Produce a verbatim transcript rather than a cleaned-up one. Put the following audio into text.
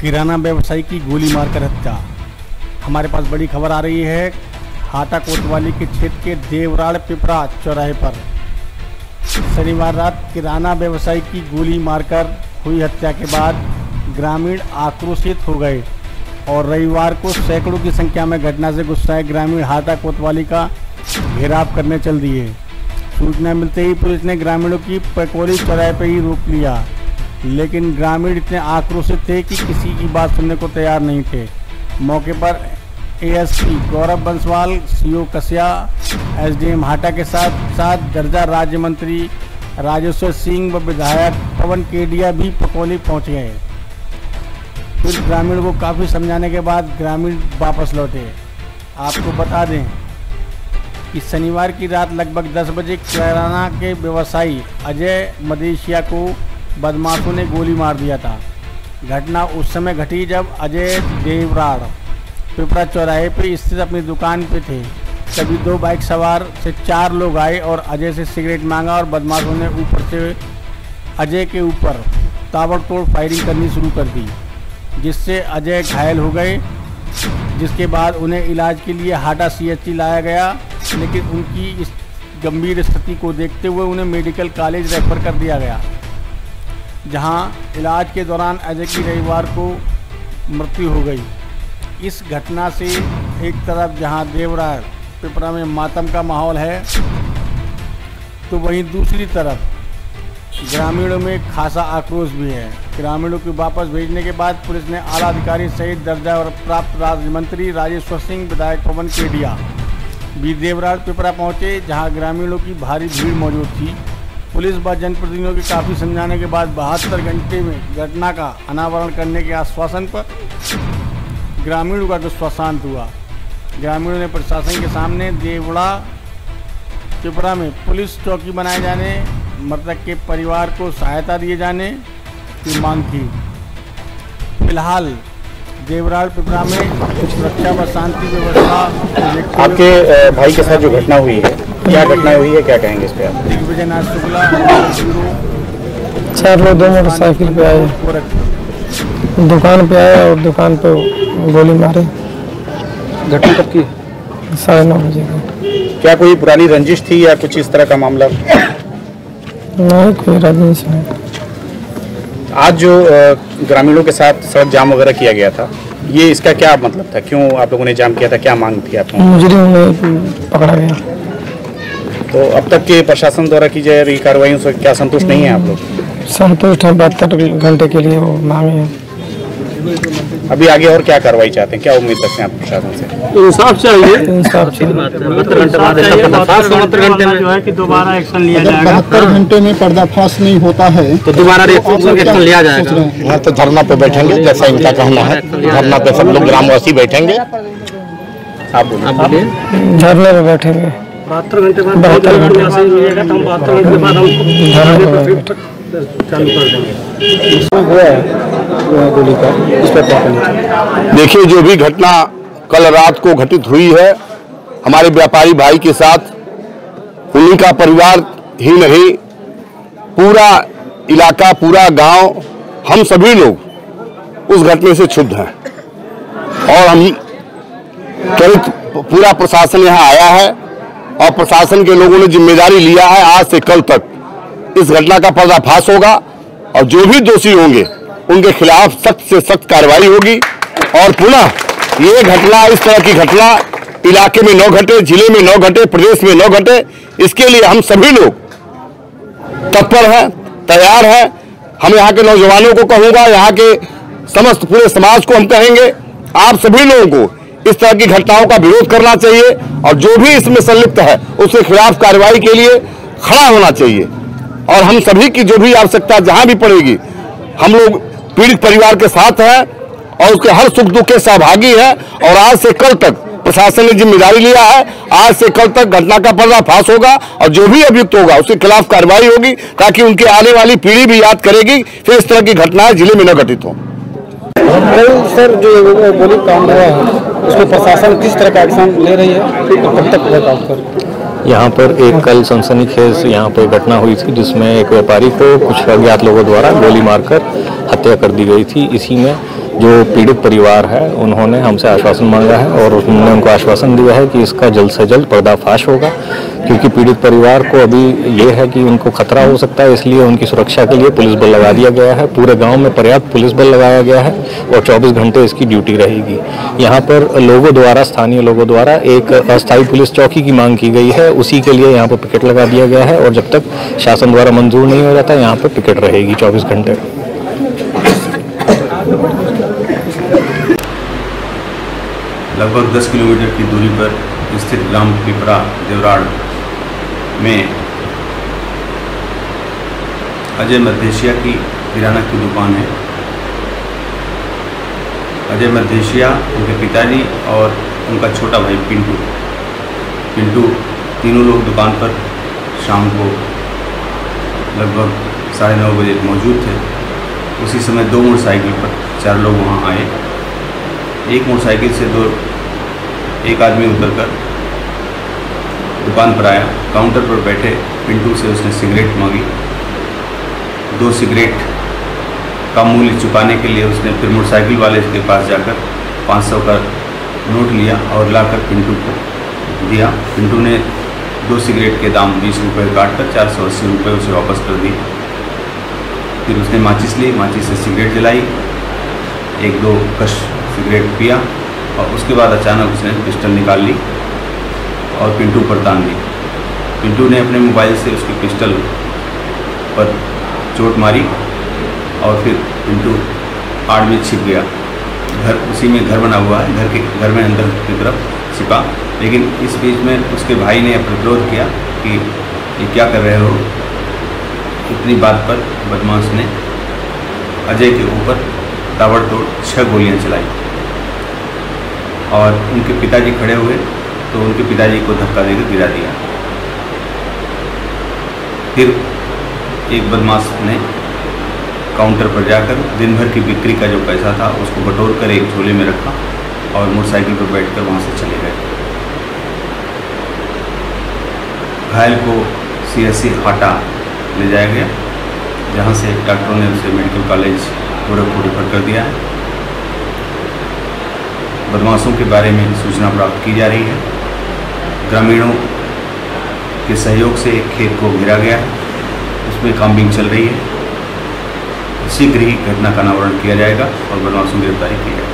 किराना व्यवसायी की गोली मारकर हत्या। हमारे पास बड़ी खबर आ रही है हाटा कोतवाली के क्षेत्र के देवराड़ पिपरा चौराहे पर शनिवार रात किराना व्यवसायी की गोली मारकर हुई हत्या के बाद ग्रामीण आक्रोशित हो गए और रविवार को सैकड़ों की संख्या में घटना से गुस्साए ग्रामीण हाटा कोतवाली का घेराव करने चल दिए। सूचना मिलते ही पुलिस ने ग्रामीणों की पकोली चौराहे पर ही रोक लिया, लेकिन ग्रामीण इतने आक्रोशित थे कि किसी की बात सुनने को तैयार नहीं थे। मौके पर ASP Gaurav Banswal, CO Kasia, SDM Hata के साथ साथ दर्जा राज्य मंत्री राजेश्वर सिंह व विधायक पवन केडिया भी पकोली पहुंच गए। फिर ग्रामीण को काफ़ी समझाने के बाद ग्रामीण वापस लौटे। आपको बता दें कि शनिवार की रात लगभग दस बजे किराना के व्यवसायी अजय मदेशिया को बदमाशों ने गोली मार दिया था। घटना उस समय घटी जब अजय देवराड़ पिपरा चौराहे पर स्थित अपनी दुकान पे थे। तभी दो बाइक सवार से चार लोग आए और अजय से सिगरेट मांगा और बदमाशों ने ऊपर से अजय के ऊपर ताबड़तोड़ फायरिंग करनी शुरू कर दी, जिससे अजय घायल हो गए, जिसके बाद उन्हें इलाज के लिए हाटा सीएचसी लाया गया, लेकिन उनकी इस गंभीर स्थिति को देखते हुए उन्हें मेडिकल कॉलेज रेफर कर दिया गया, जहां इलाज के दौरान अजय की रविवार को मृत्यु हो गई। इस घटना से एक तरफ जहां देवराड़ पिपरा में मातम का माहौल है, तो वहीं दूसरी तरफ ग्रामीणों में खासा आक्रोश भी है। ग्रामीणों को वापस भेजने के बाद पुलिस ने आला अधिकारी सहित दर्जा और प्राप्त राज्य मंत्री राजेश्वर सिंह, विधायक पवन केडिया भी देवराड़ पिपरा पहुंचे, जहां ग्रामीणों की भारी भीड़ मौजूद थी। पुलिस व जनप्रतिनिधियों के काफ़ी समझाने के बाद बहत्तर घंटे में घटना का अनावरण करने के आश्वासन पर ग्रामीणों का गुस्सा शांत हुआ। ग्रामीणों ने प्रशासन के सामने देवराड़ पिपरा में पुलिस चौकी बनाए जाने, मृतक के परिवार को सहायता दिए जाने की मांग की। फिलहाल देवराड़ पिपरा में सुरक्षा व शांति व्यवस्था। आपके भाई के साथ जो घटना हुई है, क्या घटना हुई है, क्या कहेंगे इस पे आप? दिग्विजय शुक्ला, चार लोग दो मोटरसाइकिल पे आए, दुकान पे आए और दुकान पे गोली मारे। घटना कब की? साढ़े नौ बजे की। क्या कोई पुरानी रंजिश थी या कुछ इस तरह का मामला? नहीं, कोई रंजिश नहीं। आज जो ग्रामीणों के साथ सड़क जाम वगैरह किया गया था, ये इसका क्या मतलब था? क्यों आप लोगों ने जाम किया था? क्या मांग थी आप लोगों? मुजरिम ने पकड़ा गया। तो अब तक के प्रशासन द्वारा की जा रही कार्रवाई से क्या संतुष्ट नहीं है आप लोग? संतुष्ट है, बहत्तर घंटे के लिए वो मांगे हैं। अभी आगे और क्या कार्रवाई चाहते हैं, क्या उम्मीद रखते हैं आप प्रशासन से? इंसाफ चाहिए, इंसाफ चाहिए। दोबारा एक्शन लिया जाएगा। बहत्तर घंटे में पर्दाफाश नहीं होता है तो दोबारा एक्शन लिया जाएगा। यहाँ तो धरना पे बैठेंगे, जैसा इनका कहना है। धरना पे सब लोग ग्रामवासी बैठेंगे। आप बोलिए। धरने पे बैठेंगे बहत्तर घंटे बाद बहत्तर घंटे मिलेगा तो हम बहत्तर घंटे बाद हम धरने पे चालू कर देंगे। गोली का इस पर देखिए, जो भी घटना कल रात को घटित हुई है हमारे व्यापारी भाई के साथ, उन्हीं का परिवार ही नहीं, पूरा इलाका, पूरा गांव, हम सभी लोग उस घटने से क्षुब्ध हैं। और हम त्वरित पूरा प्रशासन यहाँ आया है और प्रशासन के लोगों ने जिम्मेदारी लिया है। आज से कल तक इस घटना का पर्दाफाश होगा और जो भी दोषी होंगे उनके खिलाफ सख्त से सख्त कार्रवाई होगी। और पुनः ये घटना, इस तरह की घटना इलाके में न घटे, जिले में न घटे, प्रदेश में न घटे, इसके लिए हम सभी लोग तत्पर हैं, तैयार हैं। हम यहाँ के नौजवानों को कहूँगा, यहाँ के समस्त पूरे समाज को हम कहेंगे, आप सभी लोगों को इस तरह की घटनाओं का विरोध करना चाहिए और जो भी इसमें संलिप्त है उसके खिलाफ कार्रवाई के लिए खड़ा होना चाहिए। और हम सभी की जो भी आवश्यकता जहां भी पड़ेगी, हम लोग पीड़ित परिवार के साथ हैं और उसके हर सुख दुख के सहभागी हैं। और आज से कल तक प्रशासन ने जिम्मेदारी लिया है, आज से कल तक घटना का पर्दाफाश होगा और जो भी अभियुक्त होगा उसके खिलाफ कार्रवाई होगी, ताकि उनकी आने वाली पीढ़ी भी याद करेगी, फिर इस तरह की घटनाएं जिले में न घटित हो। सर, जो गोली कांड हुआ है उसमें प्रशासन किस तरह का एक्शन ले रही है और कब तक वर्कआउट कर? यहाँ पर एक कल सनसनीखेज यहाँ पर घटना हुई थी, जिसमें एक व्यापारी को कुछ अज्ञात लोगों द्वारा गोली मारकर हत्या कर दी गई थी। इसी में जो पीड़ित परिवार है उन्होंने हमसे आश्वासन मांगा है और उन्होंने उनको आश्वासन दिया है कि इसका जल्द से जल्द पर्दाफाश होगा, क्योंकि पीड़ित परिवार को अभी ये है कि उनको खतरा हो सकता है, इसलिए उनकी सुरक्षा के लिए पुलिस बल लगा दिया गया है। पूरे गांव में पर्याप्त पुलिस बल लगाया गया है और चौबीस घंटे इसकी ड्यूटी रहेगी। यहाँ पर लोगों द्वारा, स्थानीय लोगों द्वारा एक अस्थायी पुलिस चौकी की मांग की गई है, उसी के लिए यहाँ पर पिकेट लगा दिया गया है और जब तक शासन द्वारा मंजूर नहीं हो जाता यहाँ पर पिकेट रहेगी चौबीस घंटे। लगभग दस किलोमीटर की दूरी पर स्थित ग्राम पिपरा देवराड़ में अजय मद्धेशिया की किराना की दुकान है। अजय मद्धेशिया, उनके पिताजी और उनका छोटा भाई पिंटू पिंटू तीनों लोग दुकान पर शाम को लगभग साढ़े नौ बजे मौजूद थे। उसी समय दो मोटरसाइकिल पर चार लोग वहां आए। एक मोटरसाइकिल से दो एक आदमी उतरकर दुकान पर आया। काउंटर पर बैठे पिंटू से उसने सिगरेट मांगी। दो सिगरेट का मूल्य चुकाने के लिए उसने फिर मोटरसाइकिल वाले के पास जाकर पाँच सौ का नोट लिया और लाकर पिंटू को दिया। पिंटू ने दो सिगरेट के दाम बीस रुपये काट कर चार सौ अस्सी रुपये उसे वापस कर दिए। फिर उसने माचिस ली, माचिस से सिगरेट जलाई, एक दो कश सिगरेट पिया और उसके बाद अचानक उसने पिस्टल निकाल ली और पिंटू पर तान दी। पिंटू ने अपने मोबाइल से उसकी पिस्टल पर चोट मारी और फिर पिंटू आड़ में छिप गया। घर उसी में घर बना हुआ है, घर के घर में अंदर की तरफ छिपा। लेकिन इस बीच में उसके भाई ने प्रतिरोध किया कि ये क्या कर रहे हो। इतनी बात पर बदमाश ने अजय के ऊपर ताबड़तोड़ छह गोलियां चलाई और उनके पिताजी खड़े हुए तो उनके पिताजी को धक्का देकर गिरा दिया। फिर एक बदमाश ने काउंटर पर जाकर दिन भर की बिक्री का जो पैसा था उसको बटोर कर एक झोले में रखा और मोटरसाइकिल पर बैठकर वहां से चले गए। घायल को सीएससी हाटा ले जाया गया, जहां से डॉक्टरों ने उसे मेडिकल कॉलेज गोरखपुर रेफर कर दिया है। बदमाशों के बारे में सूचना प्राप्त की जा रही है। ग्रामीणों के सहयोग से एक खेत को घेरा गया है, उसमें काम्बिंग चल रही है। शीघ्र ही घटना का अनावरण किया जाएगा और बदमाशों की गिरफ्तारी की जाएगी।